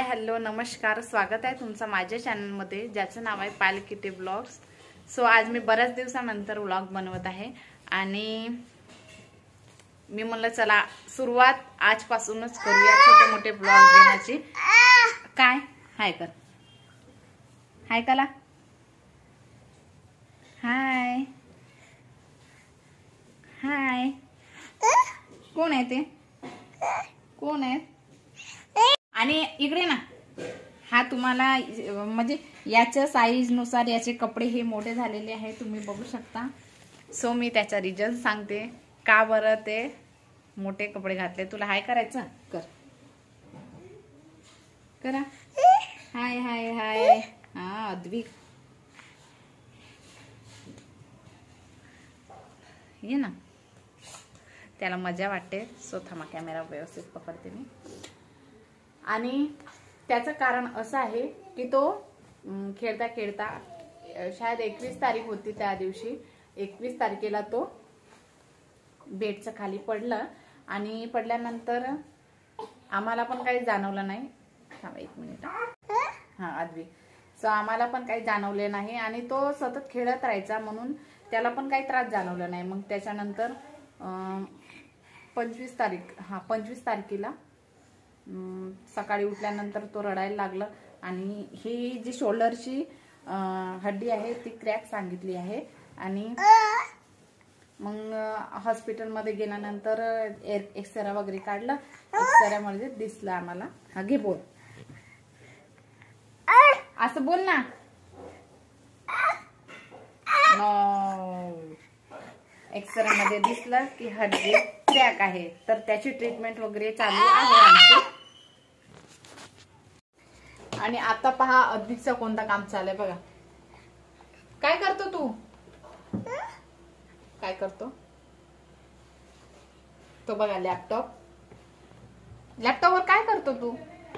Hello नमस्कार, स्वागत आहे तुमचं माझ्या चॅनलमध्ये ज्याचं नाव आहे पायल किटी ब्लॉग्स। सो आज मी बऱ्याच दिवसानंतर व्लॉग बनवत आहे आणि मी म्हणलं चला सुरुवात आजपासूनच करूया छोटे मोठे ब्लॉग घेण्याची। काय हाय कर, हाय कला, हाय हाय, कोण आहे ते, कोण आहे? आणि इकडे ना, हा तुम्हाला म्हणजे याच्या साईज नुसार याचे कपडे हे मोठे झालेले आहे, तुम्ही बघू शकता। सो मी त्याचा रिझन सांगते का बरं ते मोठे कपडे घातले। तुला हाय करायचं, कर करा, हाय हाय हाय। हा अद्विक ये ना, त्याला मजा वाटते। सो थांबा, कॅमेरा व्यवस्थित पकडते मी। आणि त्याचं कारण असं आहे की तो खेळता खेळता शायद 21 तारीख होती, त्या दिवशी 21 तारखेला तो बेडच्या खाली पडला आणि पडल्यानंतर आम्हाला पण काही जाणवलं नाही। थांबा एक मिनिट, हा अद्विक। सो आम्हाला पण काही जाणवले नाही आणि तो सतत खेळत राहायचा म्हणून त्याला पण काही त्रास जाणवला नाही। मग त्याच्यानंतर 25 तारखेला सकाळी उठल्यानंतर तो रडायला लागला आणि ही जी शोल्डरची हड्डी आहे ती क्रॅक सांगितली आहे। आणि मग हॉस्पिटलमध्ये गेल्यानंतर एक्सरे वगैरे काढला, एक्सऱ्यामध्ये दिसलं आम्हाला। हा घे बोल, असं बोल ना। एक्सरे मध्ये दिसलं की हड्डी क्रॅक आहे, तर त्याची ट्रीटमेंट वगैरे चालू आहे आमची। आणि आता पहा अद्विकचं कोणता काम चालू आहे बघा। काय करतो तू, काय करतो तो बघा, लॅपटॉपवर काय करतो तू?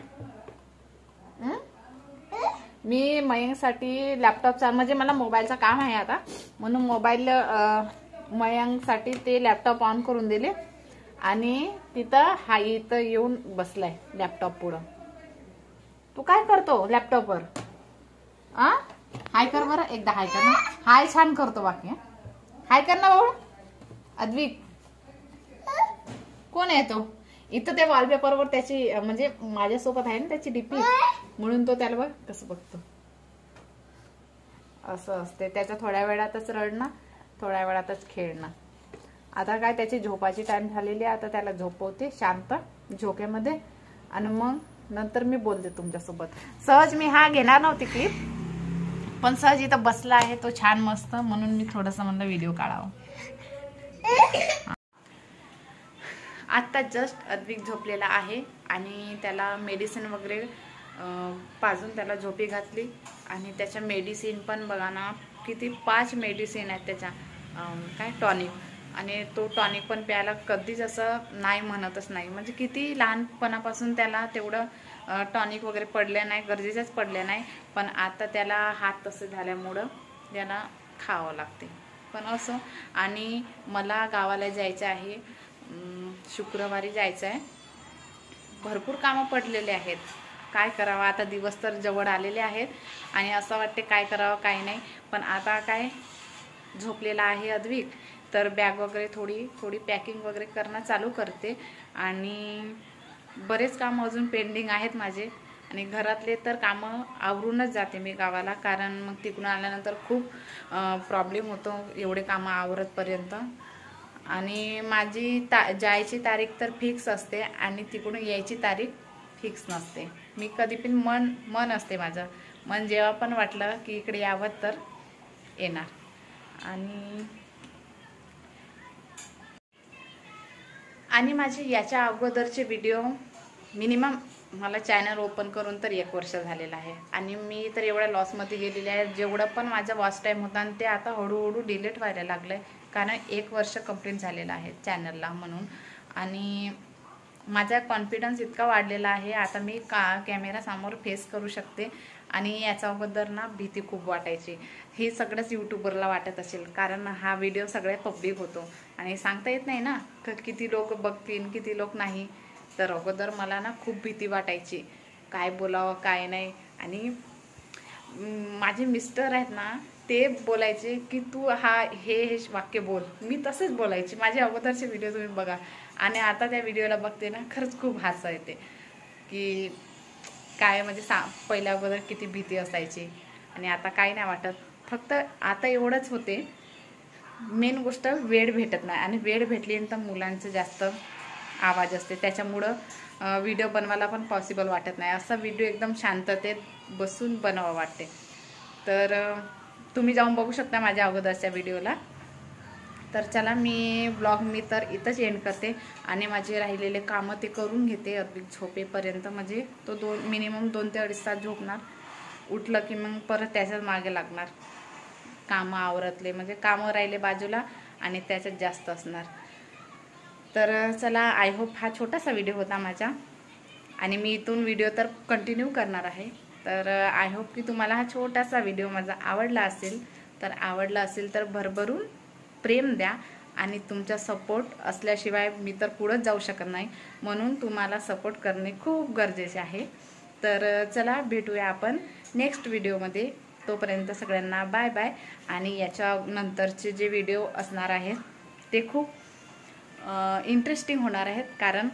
मी मयंकसाठी लॅपटॉपचा म्हणजे मला मोबाईलचं काम आहे आता, म्हणून मोबाईल मयंकसाठी ते लॅपटॉप ऑन करून दिले आणि तिथं हा इथं येऊन बसलाय लॅपटॉप पुढं। तू काय करतो लॅपटॉपवर? हाय कर बरं, एकदा हाय कर ना। हाय छान करतो, बाकी हाय कर ना भाऊ। अद्विक कोण आहे तो? इथं त्या वॉलपेपरवर त्याची म्हणजे माझ्यासोबत आहे ना त्याची डीपी, म्हणून तो त्याला बघ कसं बघतो। असं असते त्याचं, थोड्या वेळातच रडणं, थोड्या वेळातच खेळणं। आता काय त्याची झोपाची टाइम झालेली आहे, आता त्याला झोपवते शांत झोक्यामध्ये आणि मग नंतर मी बोलते तुमच्यासोबत। सहज मी हा घेणार नव्हती क्लिप, पण सहज इथं बसला आहे तो छान मस्त, म्हणून मी थोडंसं म्हणलं व्हिडिओ काढावं। आता जस्ट अद्विक झोपलेला आहे आणि त्याला मेडिसिन वगैरे पाजून त्याला झोपी घातली आणि त्याच्या मेडिसिन पण बघा ना किती 5 मेडिसिन आहेत त्याच्या, काय टॉनिक, आणि तो टॉनिक पण प्यायला कधीच असं नाही म्हणतच नाही। म्हणजे किती लहानपणापासून त्याला तेवढं टॉनिक वगैरे पडले नाही, गरजेचंच पडले नाही, पण आता त्याला हात तसे झाल्यामुळं त्याला खावं लागते। पण असं, आणि मला गावाला जायचं आहे, शुक्रवारी जायचं आहे। भरपूर कामं पडलेले आहेत, काय करावं आता, दिवस तर जवळ आलेले आहेत आणि असं वाटते काय करावं काय नाही। पण आता काय झोपलेला आहे अद्विक, तर बॅग वगैरे थोडी पॅकिंग वगैरे करणं चालू करते आणि बरेच काम अजून पेंडिंग आहेत माझे। आणि घरातले तर कामं आवरूनच जाते मी गावाला, कारण मग तिकडून आल्यानंतर खूप प्रॉब्लेम होतो एवढे कामं आवरतपर्यंत। आणि माझी जायची तारीख तर फिक्स असते आणि तिकडून यायची तारीख फिक्स नसते। मी कधी पण मन असते माझं, मन जेव्हा पण वाटलं की इकडे यावं तर येणार। आणि माझे याच्या अगोदरचे व्हिडिओ मिनिमम मला चॅनल ओपन करून तर 1 वर्ष झालेलं आहे आणि मी तर एवढ्या लॉसमध्ये गेलेले आहे। जेवढं पण माझा वॉच टाईम होता आणि ते आता हळूहळू डिलीट व्हायला लागलं आहे, कारण 1 वर्ष कंप्लीट झालेलं आहे चॅनलला म्हणून। आणि माझा कॉन्फिडन्स इतका वाढलेला आहे, आता मी कॅमेरासमोर फेस करू शकते। आणि याच्या अगोदर ना भीती खूप वाटायची, हे सगळंच यूट्यूबरला वाटत असेल, कारण हा व्हिडिओ सगळे पब्लिक होतो आणि सांगता येत नाही ना किती लोक बघतील किती लोक नाही। तर अगोदर मला ना खूप भीती वाटायची काय बोलावं काय नाही. आणि माझे मिस्टर आहेत ना, ते बोलायचे की तू हे वाक्य बोल. मी तसेच बोलायचे. माझे अगोदरचे व्हिडिओ तुम्ही बघा आणि आता त्या व्हिडिओला बघते ना, खरंच खूप हसू येते की काय म्हणजे पहिल्या अगोदर किती भीती असायची आणि आता काय नाही वाटत. फक्त आता एवढंच होते, मेन गोष्ट वेळ भेटत नाही आणि वेळ भेटली तर मुलांचं जास्त आवाज असते, त्याच्यामुळं व्हिडिओ बनवायला पण पॉसिबल वाटत नाही. असा व्हिडिओ एकदम शांततेत बसून बनवावं वाटते. तर तुम्ही जाऊन बघू शकता माझ्या अगोदरच्या व्हिडिओला. तर चला मी तर इथंच एंड करते आणि माझे राहिलेले कामं ते करून घेते अद्विक झोपेपर्यंत. म्हणजे तो मिनिमम 2 ते 2.5 तास झोपणार. उठलं की मग परत त्याच्याच मागे लागणार. कामं आवरतले म्हणजे कामं राहिले बाजूला आणि त्याच्यात जास्त असणार. तर चला, आय होप हा छोटासा व्हिडिओ होता माझा आणि मी इथून व्हिडिओ तर कंटिन्यू करणार आहे. तर आय होप की तुम्हाला हा छोटासा व्हिडिओ माझा आवडला असेल तर भरभरून प्रेम द्या. आणि तुमचा सपोर्ट असल्याशिवाय मी तर पुढंच जाऊ शकत नाही, म्हणून तुम्हाला सपोर्ट करणे खूप गरजेचे आहे. तर चला, भेटूया आपण नेक्स्ट व्हिडिओमध्ये. तोपर्यंत सगळ्यांना बाय बाय. आणि याच्या नंतरचे जे व्हिडिओ असणार आहेत ते खूप इंटरेस्टिंग होणार आहेत, कारण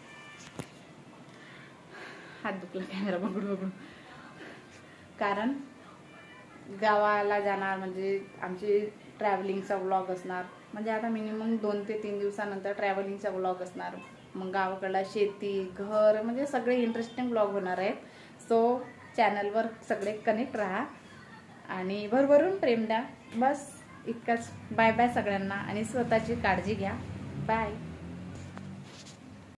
हात दुखला कॅमेरा बघून कारण गावाला जाणार म्हणजे आमची ट्रॅव्हलिंगचा व्लॉग असणार. म्हणजे आता मिनिमम 2 ते 3 दिवसानंतर ट्रॅव्हलिंगचा व्लॉग असणार. मग गावाकडला शेती, घर म्हणजे सगळे इंटरेस्टिंग व्लॉग होणार आहेत. सो चॅनलवर सगळे कनेक्ट राहा आणि भरभरून प्रेम द्या. बस इतकंच. बाय बाय सगळ्यांना आणि स्वतःची काळजी घ्या. बाय.